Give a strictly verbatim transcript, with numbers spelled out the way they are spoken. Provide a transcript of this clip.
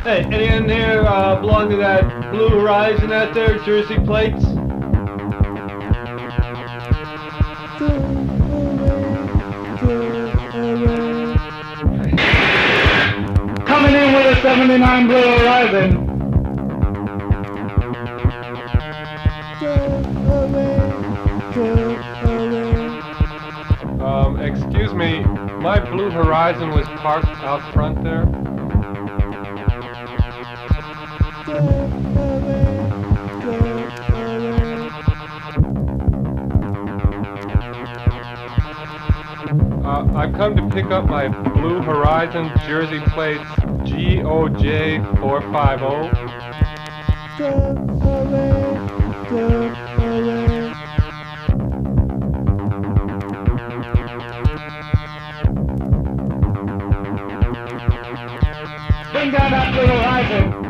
Hey, any in here uh, belong to that Blue Horizon out there, Jersey plates? Coming in with a seventy-nine Blue Horizon. Um, excuse me, my Blue Horizon was parked out front there. Uh, I've come to pick up my Blue Horizon Jersey plates G O J four five zero. Bring down that Blue Horizon.